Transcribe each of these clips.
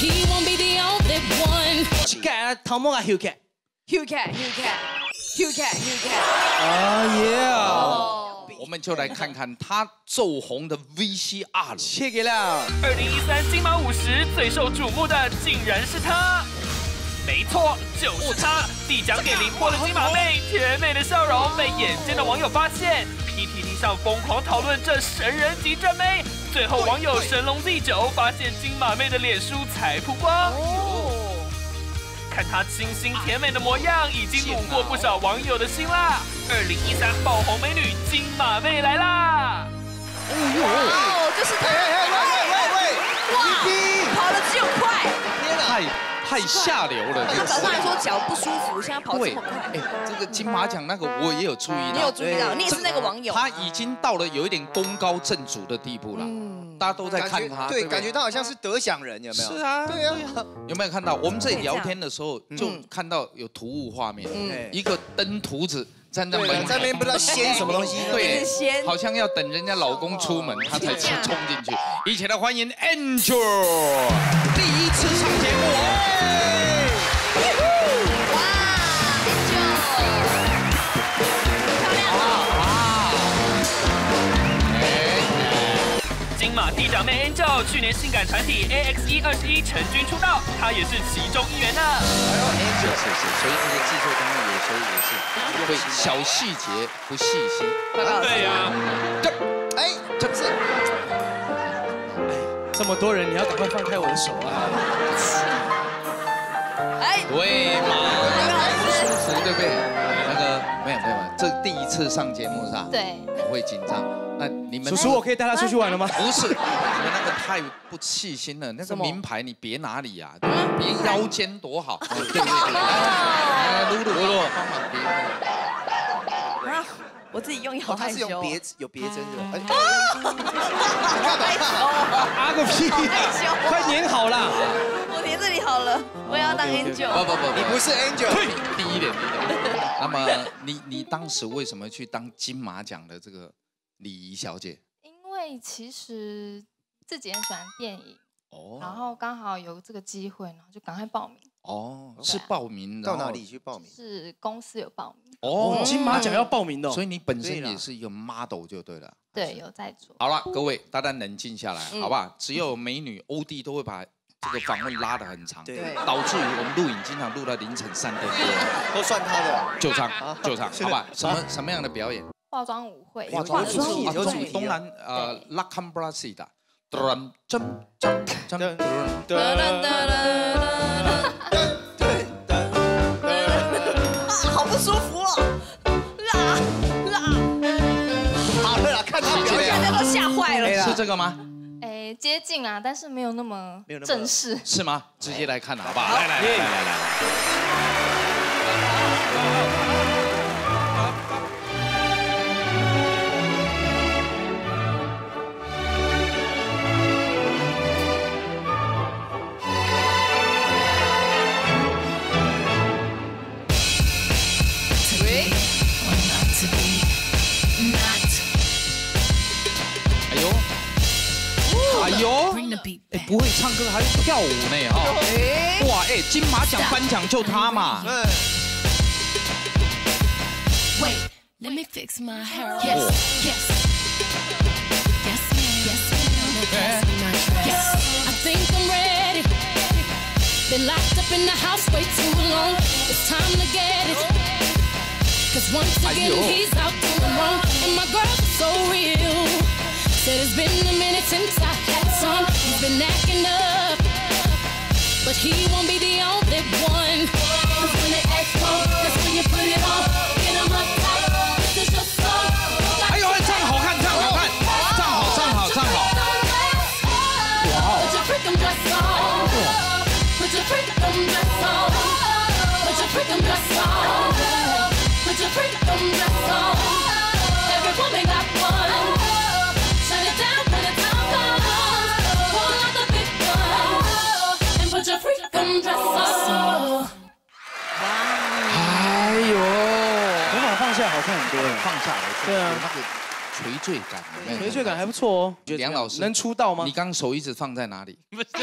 he won't be the only one. 盖头毛啊，休克。 啊耶！ 我们就来看看他走红的 VCR。 切给了。 2013金马50最受瞩目的竟然是他，没错，就是他。递奖给凌波的金马妹，甜美的笑容被眼尖的网友发现 ，PTT 上疯狂讨论这神人级正妹。最后网友神龙 Z9 发现金马妹的脸书才曝光。看她清新甜美的模样，已经虏获不少网友的心啦。2013爆红美女金马妹来啦！ 哦，就是他！ 喂， 哇，跑得就快！ 天哪！ 太下流了！ 他早上还说脚不舒服，现在跑这么快。 哎，这个金马奖那个我也有注意到， 你有注意到？你也是那个网友。 他已经到了有一点功高震主的地步了，大家都在看他， 对，感觉他好像是得奖人，有没有？ 是啊， 对啊。 有没有看到？我们这里聊天的时候就看到有突兀画面，一个登徒子。 站在门在那边不知道掀什么东西， 对，好像要等人家老公出门，他才冲进去。一起来欢迎 Angel， 第一次上节目， 哇 ，Angel， 漂亮金马地长妹 Angel 去年性感团体 AX121成军出道，她也是其中一员呢。 Angel 是，所以那个制作单位有时候也是。 对小细节不细心， 对呀， 这不是，这么多人，你要赶快放开我的手啊！ 哎， 对嘛，不舒服，对不对？那个没有，这第一次上节目是吧？ 对， 我会紧张。那你们叔叔，我可以带他出去玩了吗？ 不是，你们那个太不细心了。那个名牌你别哪里呀？别腰间多好。对，来，露露，帮忙别。 啊！我自己用也好害羞。 有别针的。 啊个屁！快粘好了。 我粘这里好了，我也要当 Angel。 不， 你不是 Angel。 低一点。那么你当时为什么去当金马奖的这个礼仪小姐？ 因为其实自己很喜欢电影，然后刚好有这个机会，然后就赶快报名。 哦，是报名到哪里去报名？ 是公司有报名。 哦，金马奖要报名的， 所以你本身也是一个 model 就对了。 对，有在做。 好了，各位大家冷静下来，好不好？只有美女欧弟都会把这个访问拉得很长， 对， 导致于我们录影经常录到凌晨3点多， 都算他的。 就唱，好吧？什么样的表演？ 化妆舞会。 化妆舞有主题。 东南Lakam Brasida， 好不舒服哦！ 好了啦，看他表演， 大家都吓坏了。 是这个吗？ 哎，接近啦，但是没有那么正式。 是吗？直接来看好不好？来。 哎呦，哎，不会唱歌还会跳舞呢哈！哇，哎，金马奖颁奖就他嘛。 Let me fix my hair. Yes, yes. Yes, yes, yes. I think I'm ready. Been locked up in the house way too long. It's time to get it. Cause once again he's out doing wrong. And my girl's so real. Said it's been a minute since I had some. He's been acting up. But he won't be the only one. Cause when they ask for, that's when you put it on. Get him up tight. 哎呦，唱好看，唱好看，唱好。哇哦！ 哎呦，头发放下好看很多了。 放下来， 对啊， 那个垂坠感， 垂坠感还不错哦。 梁老师能出道吗？ 你刚手一直放在哪里？ 不是，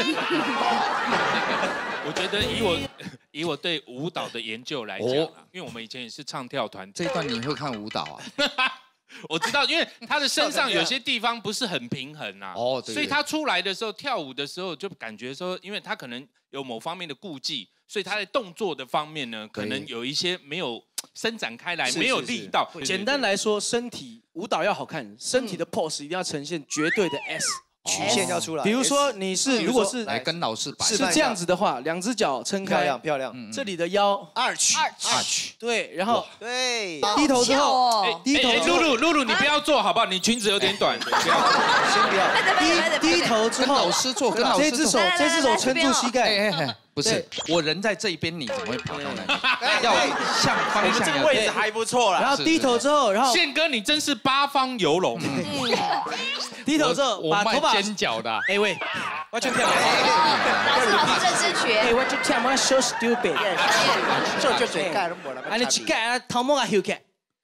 我觉得以我对舞蹈的研究来讲啊，因为我们以前也是唱跳团， 这一段你会看舞蹈啊？ 我知道，因为他的身上有些地方不是很平衡啊， 哦，对， 所以他出来的时候跳舞的时候就感觉说，因为他可能有某方面的顾忌，所以他在动作的方面呢，可能有一些没有伸展开来，没有力道。 简单来说，身体舞蹈要好看，身体的 pose 一定要呈现绝对的 S。 曲线要出来。 比如说你是如果是来跟老师摆是这样子的话，两只脚撑开， 漂亮漂亮。 这里的腰 arch， 对，然后对， 低头之后，低头。 露露，你不要做好不好？你裙子有点短，不要。 先不要。 低头之后， 跟老师做，跟老师做。 这只手撑住膝盖。 不是，我人在这一边，你怎么会跑到那里？要向方向。 这个位置还不错啦。 然后低头之后，然后宪哥，你真是八方游龙。 低头之后，把头发尖角的。 哎喂，我去跳。 老师认真学。 哎，我去跳，我 so stupid。 就嘴盖都没了。 啊，你膝盖头毛啊 ，Hugh cat。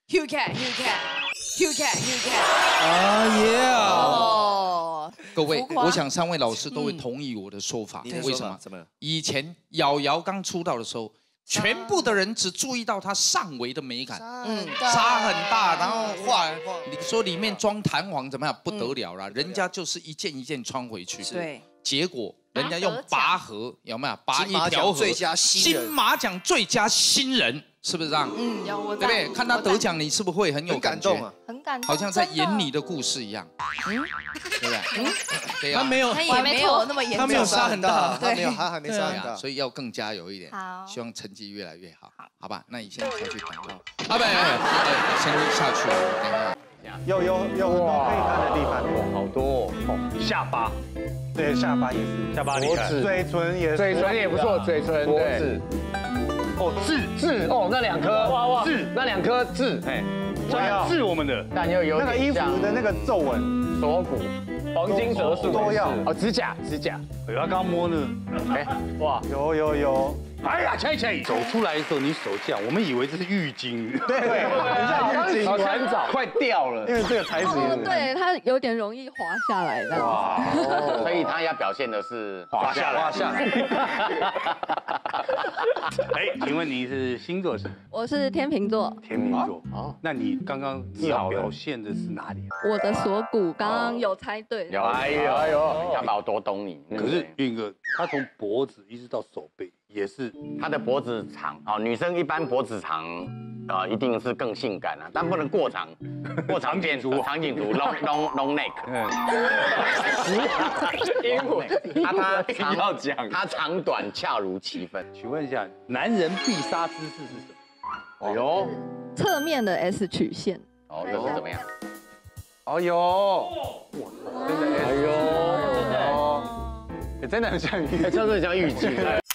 啊耶！ 哦， 各位，我想3位老师都会同意我的说法。为什么？以前瑶瑶刚出道的时候，全部的人只注意到她上围的美感，纱很大，然后画，你说里面装弹簧怎么样？不得了了，人家就是一件一件穿回去。 对， 结果人家用拔河，有没有？拔一条河，金马奖最佳新人。是不是这样？ 有， 对不对？看他得奖，你是不是会很有感动啊？ 很感动， 好像在演你的故事一样，对不对？对呀， 他没有， 他也没有那么严重， 他没有杀很大， 他没有，他还没杀很大， 所以要更加油一点。 好， 希望成绩越来越好，好吧？那你先下去广告啊，不，先下去，等一下。 有很多可以看的地方， 好多哦。 下巴，对，下巴也是，下巴厉害，嘴唇也是， 嘴唇也不错，嘴唇对。 哦，痣哦，那2颗哇，痣那2颗痣， 哎，痣我们的， 但又有那个衣服的那个皱纹， 锁骨、黄金蛇术都要哦，指甲， 哎，他刚摸呢， 哎，哇， 有。哎呀，chạy，走出来的时候你手这样，我们以为这是浴巾，对，很像浴巾， 很早，快掉了， 因为这个材质， 对，它有点容易滑下来的，哇， 所以他要表现的是滑下来。哎，请问你是星座是？ 我是天秤座。 天秤座，哦，那你刚刚要表现的是哪里？ 我的锁骨刚刚有猜对， 有，哎呦，想把我多懂你。 可是运哥，他从脖子一直到手背。也是， 她的脖子长哦，女生一般脖子长，一定是更性感啊，但不能过长，长颈族 long neck， 它长短恰如其分。 请问一下，男人必杀姿势是什么？ 哎呦， 侧面的 S 曲线。 哦，这是怎么样？ 哎呦，哇，真的，哎呦，真的很像浴巾， 真的很像浴巾。